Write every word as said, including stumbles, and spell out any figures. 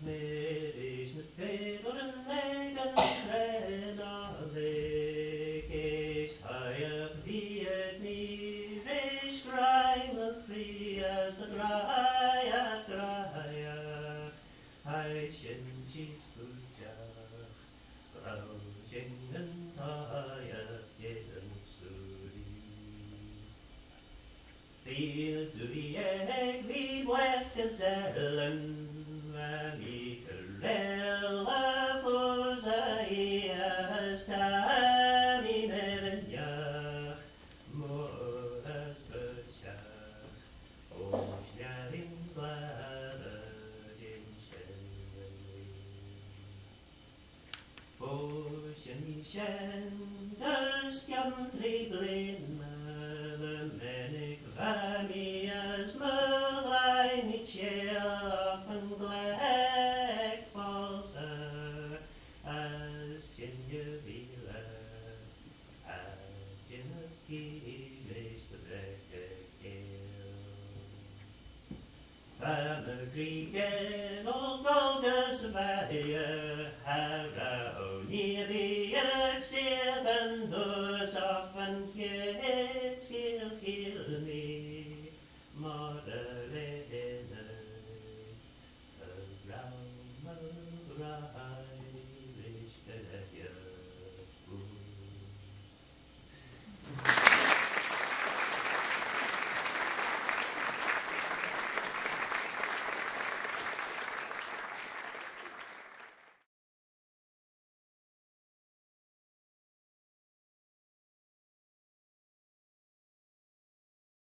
Marish na Fiddleryn ag an traa Nollick, eich hosiaght veeit Marish graih na chree as the graihagh, graihagh, hoie, shin, sheese, courtship, Caarjyn Cooidjagh, jilin sooree. Fiddleryn ag veeit Fiddleryn, hosiaght, tammy merenjach, more as butchach, hosiaght in Ballads in shin. Hoshin shin, there's jam three blin, the Manx Vannin as Marish me cheer and graih falls as shin Caarjyn Cooidjagh the veeit. Vannin Gregan all Golga Sophia, how near be an